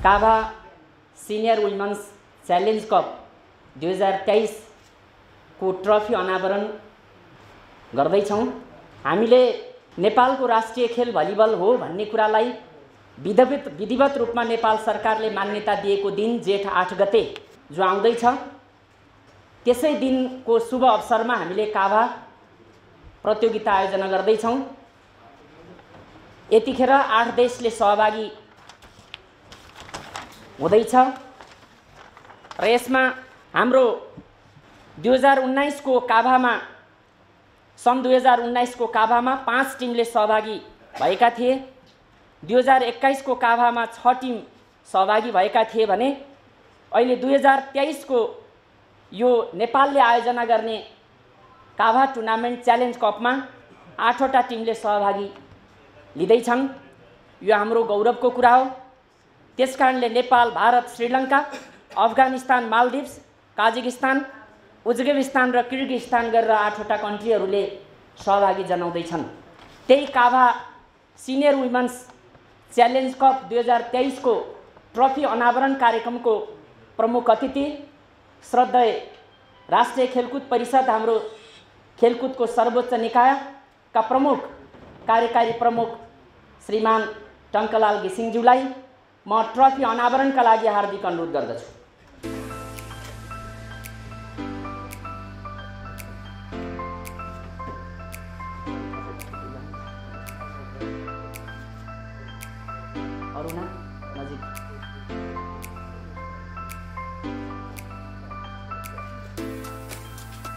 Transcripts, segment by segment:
काभा senior women's challenge cup 2023 को trophy अनावरण गर्दैछौँ। हामीले नेपालको राष्ट्रिय खेल भलिबल हो भन्ने कुरालाई विधिवत रूपमा नेपाल सरकारले मान्यता दिएको दिन जेठ 8 गते जो आउँदैछ, त्यसै दिनको शुभ अवसरमा हामीले काभा प्रतियोगिता आयोजना गर्दैछौँ। यतिखेर 8 देशले सहभागी हुँदैछ र यसमा हाम्रो 2019 को काभामा सन् 2019 को काभामा 5 टिमले सहभागी भएका थिए। 2021 को काभामा 6 टिम सहभागी भएका थिए भने अहिले 2023 को यो नेपालले आयोजना गर्ने काभा टुर्नामेन्ट च्यालेन्ज कपमा 8 वटा टिमले सहभागी लिँदैछन्। यो हाम्रो गौरवको कुरा हो। त्यसकारणले नेपाल, भारत, श्रीलङ्का, अफगानिस्तान, मालदिभ्स, काजाकिस्तान, उज्बेकिस्तान र किर्गिस्तान गरेर 8 वटा कन्ट्रीहरूले सहभागी जनाउँदैछन्। त्यही CAVA senior women's challenge cup 2023 को ट्रफी अनावरण कार्यक्रमको प्रमुख अतिथि श्रद्धेय राष्ट्रिय खेलकुद परिषद, हाम्रो खेलकुदको सर्वोच्च निकायका प्रमुख कार्यकारी प्रमुख श्रीमान टङ्कलाल घिसिङज्यूलाई म ट्रफी अनावरणका लागि हार्दिक अनुरोध गर्दछु।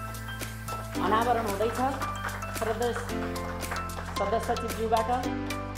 अनावरण हुँदैछ। सदस्य सचिवज्यूबाट